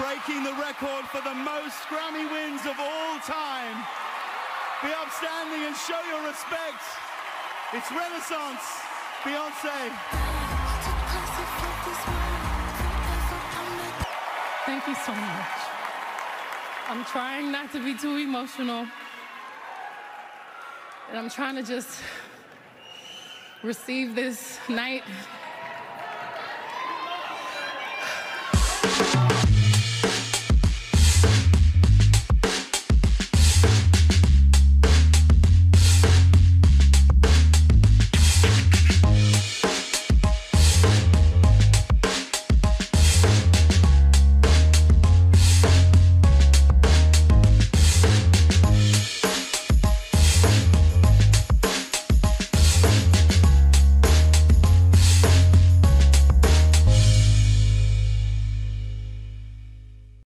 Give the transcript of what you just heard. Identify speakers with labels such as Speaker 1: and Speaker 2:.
Speaker 1: breaking the record for the most Grammy wins of all time. Be upstanding and show your respect. It's Renaissance, Beyonce.
Speaker 2: Thank you so much. I'm trying not to be too emotional. And I'm trying to just receive this night